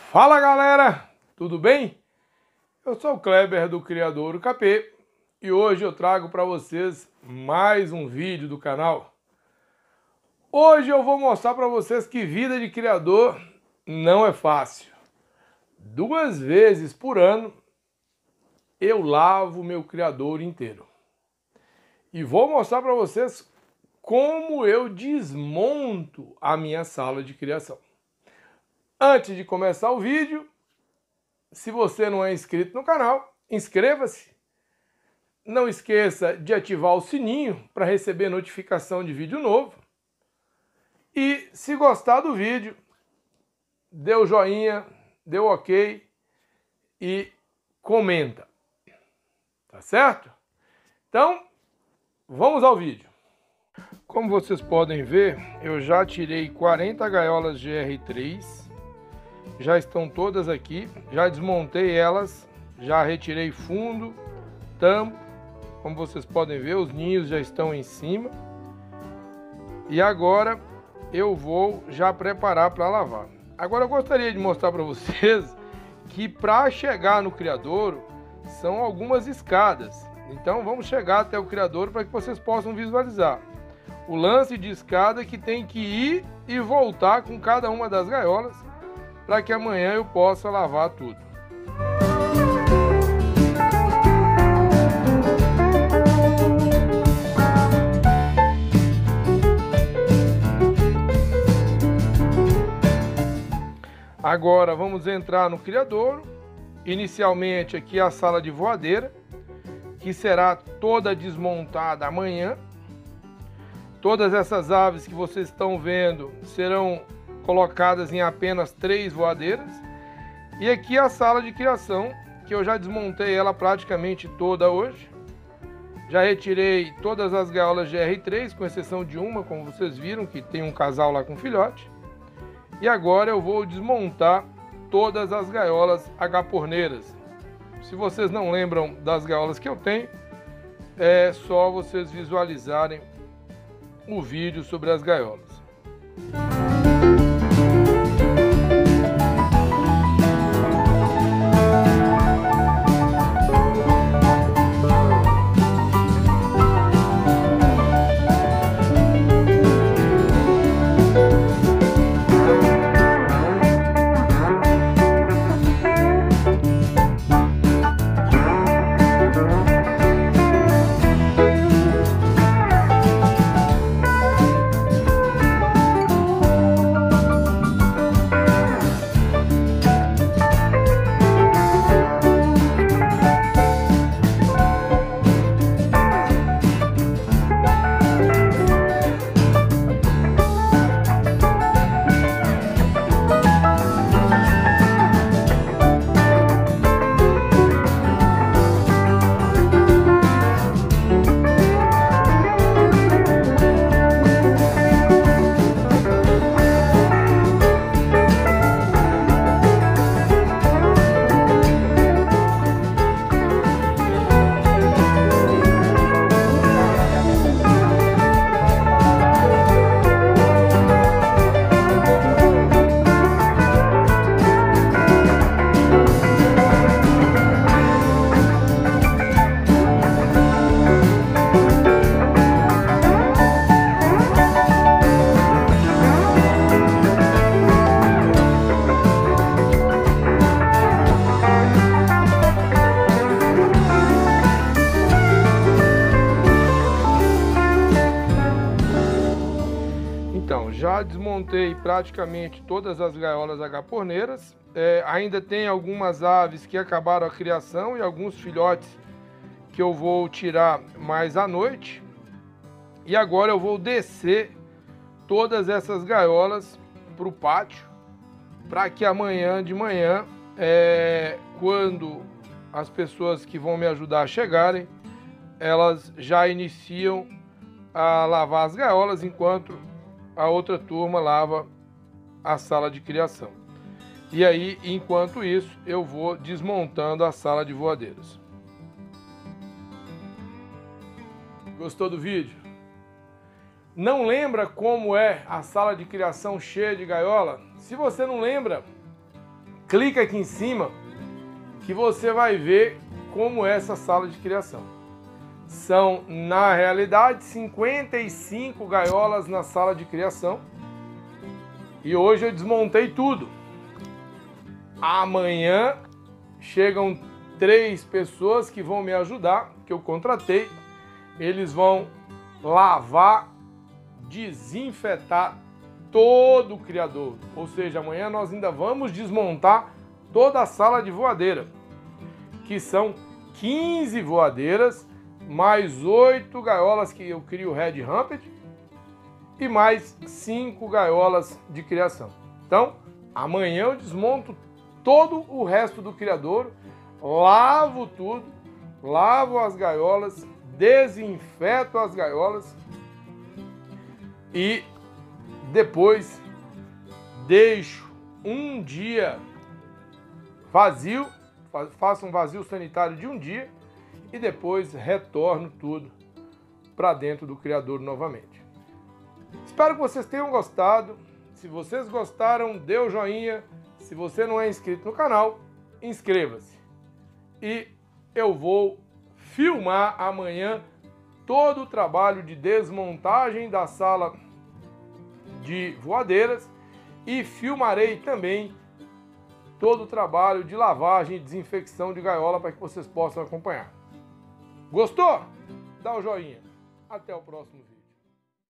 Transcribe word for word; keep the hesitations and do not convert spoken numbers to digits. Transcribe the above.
Fala galera, tudo bem? Eu sou o Kleber do Criadouro K P e hoje eu trago para vocês mais um vídeo do canal. Hoje eu vou mostrar para vocês que vida de criador não é fácil. Duas vezes por ano eu lavo meu criadouro inteiro. E vou mostrar para vocês como eu desmonto a minha sala de criação. Antes de começar o vídeo, se você não é inscrito no canal, inscreva-se. Não esqueça de ativar o sininho para receber notificação de vídeo novo. E se gostar do vídeo, dê o joinha, dê o ok e comenta. Tá certo? Então, vamos ao vídeo. Como vocês podem ver, eu já tirei quarenta gaiolas G R três. Já estão todas aqui, já desmontei elas, já retirei fundo, tampo, como vocês podem ver, os ninhos já estão em cima. E agora eu vou já preparar para lavar. Agora eu gostaria de mostrar para vocês que para chegar no criadouro são algumas escadas. Então vamos chegar até o criadouro para que vocês possam visualizar. O lance de escada que tem que ir e voltar com cada uma das gaiolas, para que amanhã eu possa lavar tudo. Agora vamos entrar no criadouro. Inicialmente aqui a sala de voadeira, que será toda desmontada amanhã. Todas essas aves que vocês estão vendo serão colocadas em apenas três voadeiras. E aqui a sala de criação, que eu já desmontei ela praticamente toda hoje. Já retirei todas as gaiolas G R três, com exceção de uma, como vocês viram, que tem um casal lá com filhote. E agora eu vou desmontar todas as gaiolas agaporneiras. Se vocês não lembram das gaiolas que eu tenho, é só vocês visualizarem o vídeo sobre as gaiolas. Então, já desmontei praticamente todas as gaiolas agaporneiras. É, ainda tem algumas aves que acabaram a criação e alguns filhotes que eu vou tirar mais à noite. E agora eu vou descer todas essas gaiolas para o pátio, para que amanhã de manhã, é, quando as pessoas que vão me ajudar chegarem, elas já iniciam a lavar as gaiolas, enquanto a outra turma lava a sala de criação. E aí, enquanto isso, eu vou desmontando a sala de voadeiras. Gostou do vídeo? Não lembra como é a sala de criação cheia de gaiola? Se você não lembra, clica aqui em cima que você vai ver como é essa sala de criação. São, na realidade, cinquenta e cinco gaiolas na sala de criação. E hoje eu desmontei tudo. Amanhã chegam três pessoas que vão me ajudar, que eu contratei. Eles vão lavar, desinfetar todo o criador. Ou seja, amanhã nós ainda vamos desmontar toda a sala de voadeira, que são quinze voadeiras, mais oito gaiolas que eu crio Red Ramped e mais cinco gaiolas de criação. Então, amanhã eu desmonto todo o resto do criador, lavo tudo, lavo as gaiolas, desinfeto as gaiolas e depois deixo um dia vazio, faço um vazio sanitário de um dia e depois retorno tudo para dentro do criador novamente. Espero que vocês tenham gostado. Se vocês gostaram, dê o joinha. Se você não é inscrito no canal, inscreva-se. E eu vou filmar amanhã todo o trabalho de desmontagem da sala de voadeiras e filmarei também todo o trabalho de lavagem e desinfecção de gaiola para que vocês possam acompanhar. Gostou? Dá o joinha. Até o próximo vídeo.